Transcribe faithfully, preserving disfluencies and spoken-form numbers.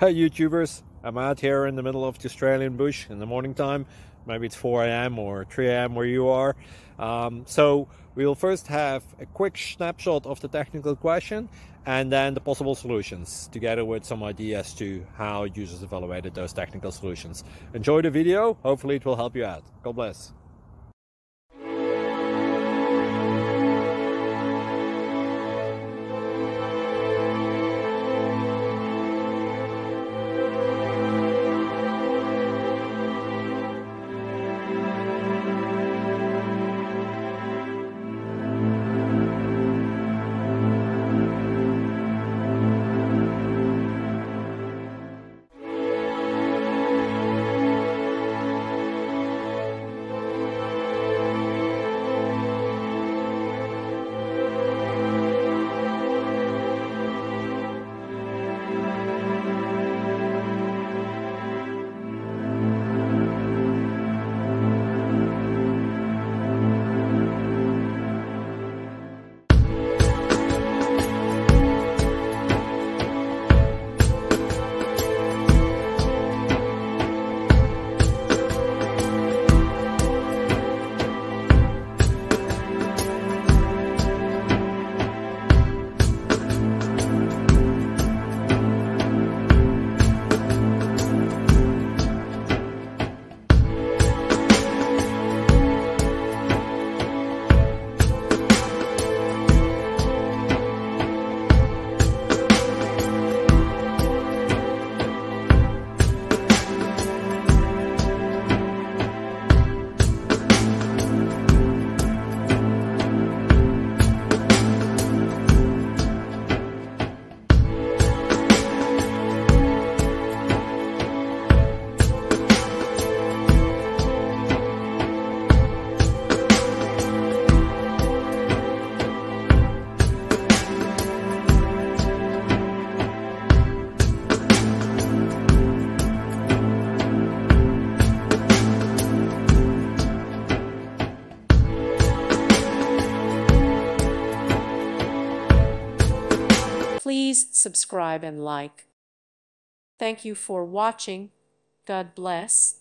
Hey YouTubers, I'm out here in the middle of the Australian bush in the morning time. Maybe it's four A M or three A M where you are. Um, so we'll first have a quick snapshot of the technical question and then the possible solutions, together with some ideas to how users evaluated those technical solutions. Enjoy the video, hopefully it will help you out. God bless. Please subscribe and like. Thank you for watching. God bless.